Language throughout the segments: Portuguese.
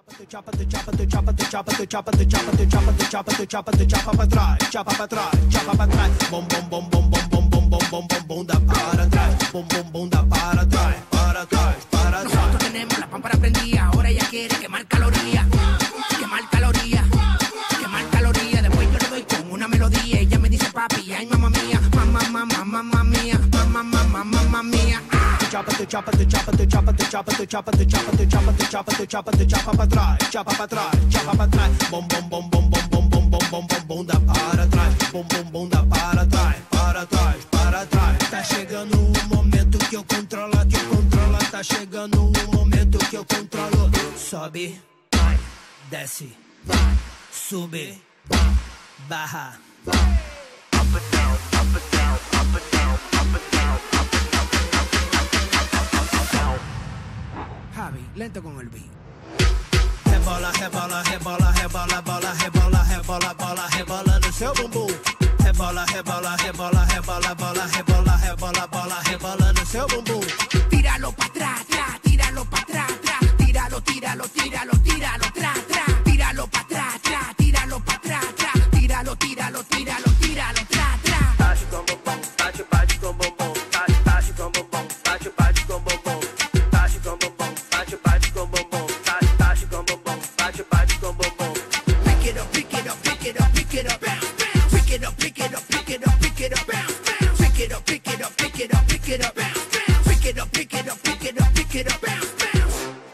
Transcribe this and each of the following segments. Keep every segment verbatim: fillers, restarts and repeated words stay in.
chapa, tu chapa, tu chapa, tu chapa, tu chapa, tu chapa, tu chapa, tu chapa, tu chapa, tu chapa pra trás, chapa pra trás, chapa pra trás, bom bom bom bom bom bom bom bom bom bom bunda para trás, bom bom bunda para trás, para trás, para trás. Nosotros tenemos la pámpara prendida, ahora ella quiere quemar calorías, quemar calorías, quemar calorías. Después yo le doy con una melodía, ella me dice papi, ay mamá mía, mamá mamá mamá mía, mamá mamá mamá mía. Chapa, tu chapa, tu chapa, tu chapa, tu chapa, tu chapa, tu chapa, tu chapa, tu chapa, tu chapa, tu chapa pra trás, chapa pra trás, chapa pra trás, bom bom bom bom bom bom bom bom bom bom bunda para trás, bom bom bunda para trás, para trás, para trás. Tá chegando o momento que eu controlo, que eu controlo, tá chegando o momento que eu controlo. Sobe, desce, sube, barra. Up and down, up and down, up and down, up and down, up and down. Javi, lento con el beat. Rebola, rebola, rebola, rebola, bola, rebola, rebola, bola, rebola no seu bumbum. Rebola, rebola, rebola, rebola, bola, rebola, rebola, bola, rebola no seu bumbum. Tíralo pa' atrás, atrás, tíralo pa' atrás, atrás, tíralo, tíralo, tíralo, tíralo, atrás, atrás, tíralo pa' atrás, atrás, tíralo pa' atrás, atrás, tíralo, tíralo, tíralo, tíralo, atrás, atrás. Bate com bumbum, bate, bate com bumbum, bate, bate com bumbum, bate, bate com bumbum, bate com bumbum, bate, bate com bumbum, bate, bate com bumbum, bate, bate com bumbum. Pick it up, pick it up, pick it up, pick it up, bounce, bounce. Pick it up, pick it up, pick it up, pick it up, bounce, bounce. Pick it up, pick it up, pick it up, pick it up, bounce, bounce. Pick it up, pick it up, pick it up, pick it up, bounce, bounce.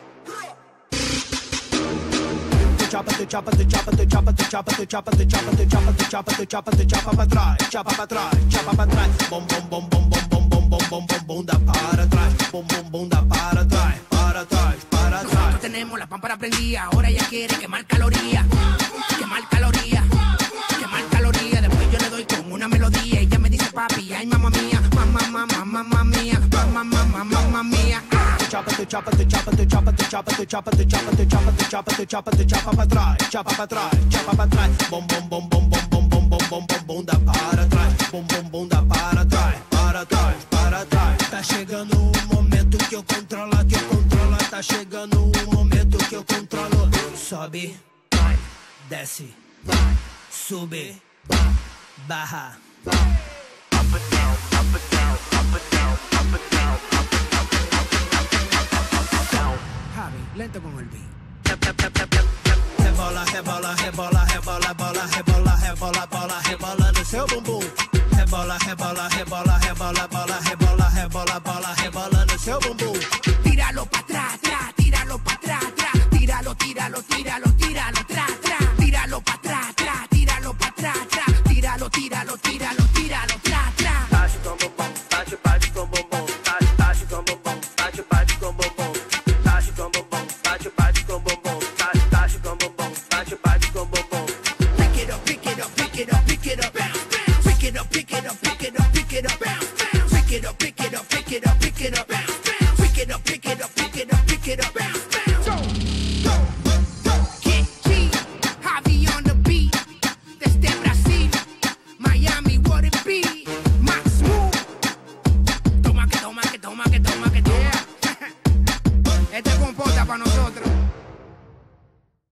Chapa, tu chapa, tu chapa, tu chapa, tu chapa, tu chapa, tu chapa, tu chapa, tu chapa, tu chapa, tu chapa pra trás, chapa pra trás, chapa pra trás, bom bom bom bom bom bom bom bom bom bom bunda para trás, bom bom bunda para trás, para trás, para trás. Nosotros tenemos la pámpara prendida, ahora ella quiere quemar calorías, quemar calorías, quemar calorías. Después yo le doy con una melodía, ella me dice papi, ay mamá mía, mamá mamá mamá mía, mamá mamá mamá mía. Chapa, tu chapa, tu chapa, tu chapa, tu chapa, tu chapa, tu chapa, tu chapa, tu chapa, tu chapa, tu chapa pra trás, chapa pra trás, chapa pra trás, bom bom bom bom bom bom bom bom bom bom bunda para trás, bom bom bunda para trás, para trás, para trás. Tá chegando o momento que eu controlo, que eu controlo, tá chegando o momento que eu controlo. Sobe, desce, sube, barra. Up and down, up and down, up and down, up and down, up and down, up and down. Javi, lento con el beat. Rebola, rebola, rebola, rebola, bola, rebola, rebola, bola, rebola no seu bumbum. Rebola, rebola, rebola, rebola, bola, rebola, rebola, bola, rebola no seu bumbum. Tíralo pa' atrás, atrás, tíralo pa' atrás, atrás, tíralo, tíralo, tíralo, tíralo.